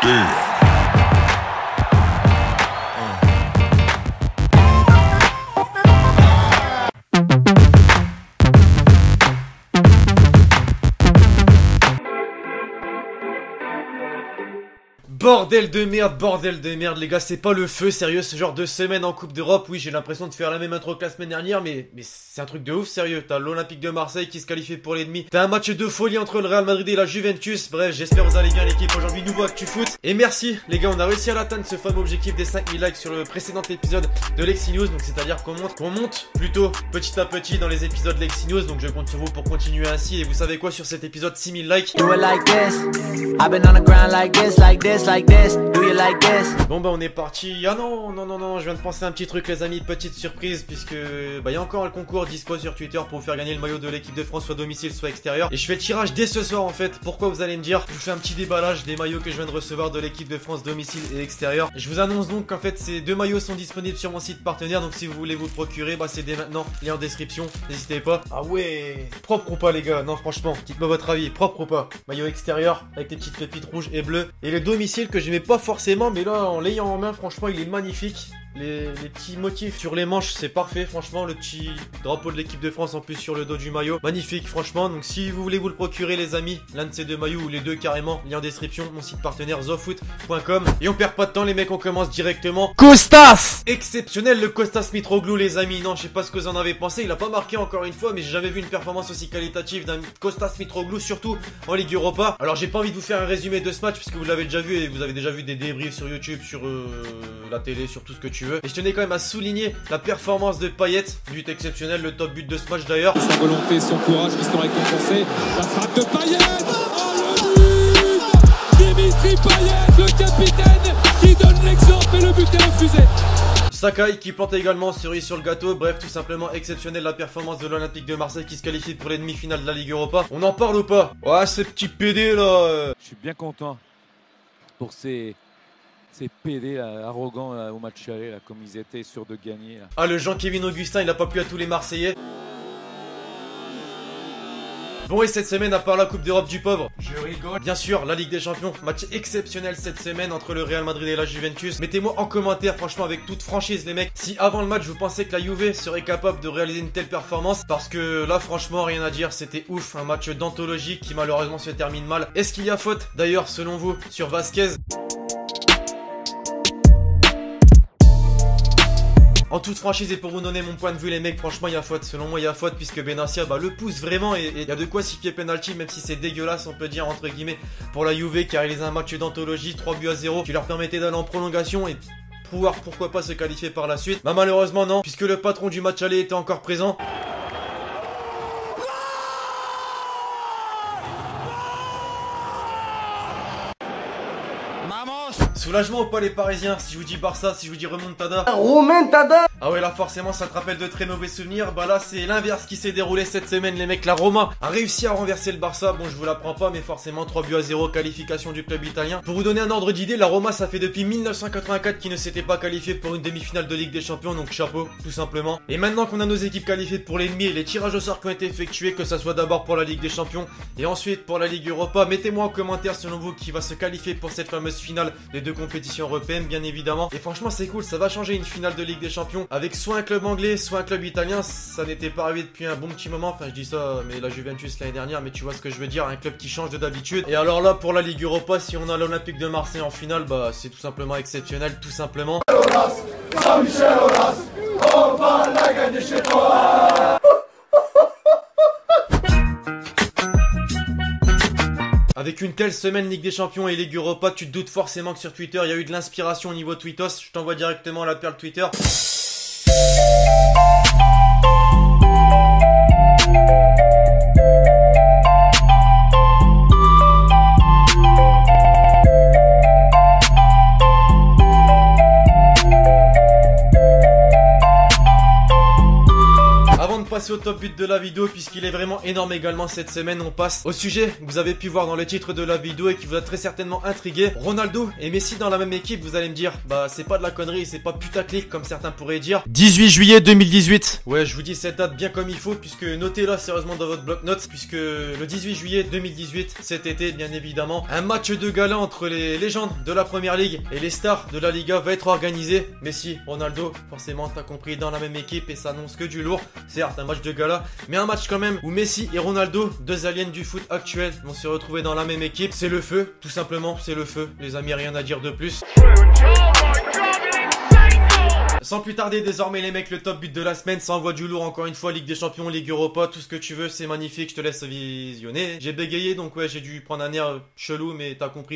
Yeah. Bordel de merde les gars, c'est pas le feu, sérieux, ce genre de semaine en Coupe d'Europe. Oui, j'ai l'impression de faire la même intro que la semaine dernière, mais c'est un truc de ouf, sérieux. T'as l'Olympique de Marseille qui se qualifie pour les demi. T'as un match de folie entre le Real Madrid et la Juventus. Bref, j'espère que vous allez bien l'équipe aujourd'hui, nouveau Actu Foot. Et merci les gars, on a réussi à l'atteindre ce fameux objectif des 5000 likes sur le précédent épisode de Lexi News. Donc c'est à dire qu'on monte plutôt petit à petit dans les épisodes Lexi News. Donc je compte sur vous pour continuer ainsi. Et vous savez quoi, sur cet épisode 6000 likes, bon bah on est parti. Ah non, je viens de penser à un petit truc les amis, petite surprise, puisque bah il y a encore un concours dispo sur Twitter pour vous faire gagner le maillot de l'équipe de France, soit domicile soit extérieur. Et je fais le tirage dès ce soir en fait. Pourquoi, vous allez me dire? Je vous fais un petit déballage des maillots que je viens de recevoir de l'équipe de France domicile et extérieur. Je vous annonce donc qu'en fait ces deux maillots sont disponibles sur mon site partenaire, donc si vous voulez vous procurer, bah c'est dès maintenant, lien en description, n'hésitez pas. Ah ouais, propre ou pas les gars? Non franchement, dites-moi votre avis, propre ou pas? Maillot extérieur avec des petites pépites rouges et bleues, et le domicile que je n'aimais pas forcément, mais là en l'ayant en main franchement il est magnifique. Les petits motifs sur les manches c'est parfait, franchement le petit drapeau de l'équipe de France en plus sur le dos du maillot, magnifique franchement. Donc si vous voulez vous le procurer les amis, l'un de ces deux maillots ou les deux carrément, lien en description, mon site partenaire zofoot.com. Et on perd pas de temps les mecs, on commence directement. Costas! Exceptionnel le Kostas Mitroglou les amis. Non, je sais pas ce que vous en avez pensé, il a pas marqué encore une fois, mais j'ai jamais vu une performance aussi qualitative d'un Kostas Mitroglou, surtout en Ligue Europa. Alors j'ai pas envie de vous faire un résumé de ce match puisque vous l'avez déjà vu et vous avez déjà vu des débriefs sur YouTube, sur la télé, sur tout ce que tu veux. Et je tenais quand même à souligner la performance de Payet, but exceptionnel, le top but de ce match d'ailleurs. Sa volonté, son courage qui sont récompensés. La frappe de Payet. Oh le but Dimitri Payet, le capitaine qui donne l'exemple et le but est refusé. Sakai qui plante également cerise sur le gâteau. Bref, tout simplement exceptionnel la performance de l'Olympique de Marseille qui se qualifie pour les demi-finales de la Ligue Europa. On en parle ou pas? Ouais, ces petits PD là. Je suis bien content pour ces PD là, arrogants là, au match aller, là, comme ils étaient sûrs de gagner. Là. Ah, le Jean-Kévin Augustin, il a pas plu à tous les Marseillais. Bon, et cette semaine, à part la Coupe d'Europe du pauvre, je rigole. Bien sûr, la Ligue des Champions, match exceptionnel cette semaine entre le Real Madrid et la Juventus. Mettez-moi en commentaire, franchement, avec toute franchise les mecs, si avant le match vous pensez que la Juve serait capable de réaliser une telle performance. Parce que là, franchement, rien à dire, c'était ouf. Un match d'anthologie qui malheureusement se termine mal. Est-ce qu'il y a faute, d'ailleurs, selon vous, sur Vasquez? En toute franchise et pour vous donner mon point de vue les mecs, franchement il y a faute, selon moi il y a faute puisque Benassia le pousse vraiment et il y a de quoi siffler penalty, même si c'est dégueulasse on peut dire entre guillemets pour la Juve qui a réalisé un match d'anthologie, 3-0 qui leur permettait d'aller en prolongation et pouvoir pourquoi pas se qualifier par la suite. Bah malheureusement non, puisque le patron du match aller était encore présent. Soulagement ou pas les Parisiens? Si je vous dis Barça, si je vous dis remontada. Remontada. Ah ouais là forcément ça te rappelle de très mauvais souvenirs. Bah là c'est l'inverse qui s'est déroulé cette semaine les mecs. La Roma a réussi à renverser le Barça. Bon je vous l'apprends pas mais forcément 3-0 qualification du club italien. Pour vous donner un ordre d'idée, la Roma ça fait depuis 1984 qu'ils ne s'était pas qualifié pour une demi-finale de Ligue des Champions. Donc chapeau tout simplement. Et maintenant qu'on a nos équipes qualifiées pour les demi et les tirages au sort qui ont été effectués, que ça soit d'abord pour la Ligue des Champions et ensuite pour la Ligue Europa, mettez-moi en commentaire selon vous qui va se qualifier pour cette fameuse finale des deux compétitions européennes bien évidemment. Et franchement c'est cool, ça va changer une finale de Ligue des Champions avec soit un club anglais soit un club italien. Ça n'était pas arrivé depuis un bon petit moment, enfin je dis ça mais la Juventus l'année dernière, mais tu vois ce que je veux dire, un club qui change de d'habitude. Et alors là pour la Ligue Europa, si on a l'Olympique de Marseille en finale, bah c'est tout simplement exceptionnel, tout simplement. Jean-Michel Aulas, on va la gagner chez toi. Avec une telle semaine Ligue des Champions et Ligue Europa, tu te doutes forcément que sur Twitter il y a eu de l'inspiration au niveau Tweetos. Je t'envoie directement la perle Twitter. Passer au top but de la vidéo puisqu'il est vraiment énorme également cette semaine. On passe au sujet que vous avez pu voir dans le titre de la vidéo et qui vous a très certainement intrigué. Ronaldo et Messi dans la même équipe, vous allez me dire, bah c'est pas de la connerie, c'est pas putaclic comme certains pourraient dire. 18 juillet 2018. Ouais, je vous dis cette date bien comme il faut puisque notez-la sérieusement dans votre bloc-notes puisque le 18 juillet 2018, cet été bien évidemment, un match de gala entre les légendes de la Première Ligue et les stars de la Liga va être organisé. Messi, Ronaldo, forcément t'as compris, dans la même équipe et ça annonce que du lourd. Certes un match de gala, mais un match quand même où Messi et Ronaldo, deux aliens du foot actuel, vont se retrouver dans la même équipe. C'est le feu, tout simplement, c'est le feu. Les amis, rien à dire de plus. Sans plus tarder, désormais les mecs, le top but de la semaine, ça envoie du lourd encore une fois, Ligue des Champions, Ligue Europa, tout ce que tu veux, c'est magnifique, je te laisse visionner. J'ai bégayé donc ouais, j'ai dû prendre un air chelou, mais t'as compris.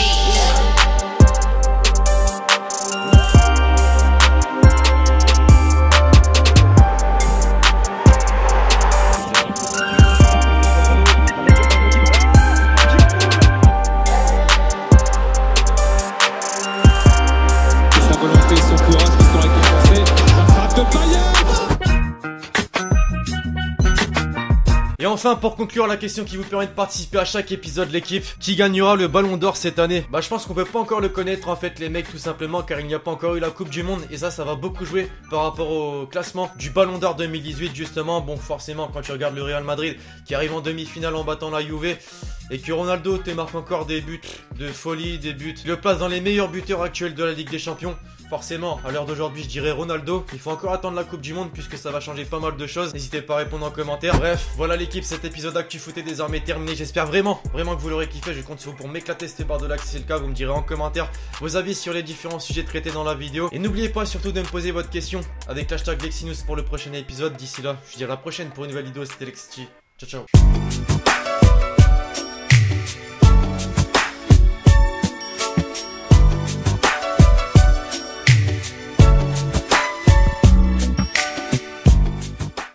Et enfin, pour conclure, la question qui vous permet de participer à chaque épisode de l'équipe, qui gagnera le Ballon d'Or cette année? Bah je pense qu'on peut pas encore le connaître en fait les mecs, tout simplement car il n'y a pas encore eu la Coupe du Monde et ça va beaucoup jouer par rapport au classement du Ballon d'Or 2018 justement. Bon forcément quand tu regardes le Real Madrid qui arrive en demi-finale en battant la Juve et que Ronaldo te marque encore des buts de folie, des buts, le place dans les meilleurs buteurs actuels de la Ligue des Champions. Forcément, à l'heure d'aujourd'hui, je dirais Ronaldo. Il faut encore attendre la Coupe du Monde puisque ça va changer pas mal de choses. N'hésitez pas à répondre en commentaire. Bref, voilà l'équipe, cet épisode Actu Foot est désormais terminé. J'espère vraiment que vous l'aurez kiffé. Je compte sur vous pour m'éclater cette barre de like si c'est le cas. Vous me direz en commentaire vos avis sur les différents sujets traités dans la vidéo. Et n'oubliez pas surtout de me poser votre question avec l'hashtag Lexinus pour le prochain épisode. D'ici là, je vous dis à la prochaine pour une nouvelle vidéo. C'était Lexi. Ciao, ciao.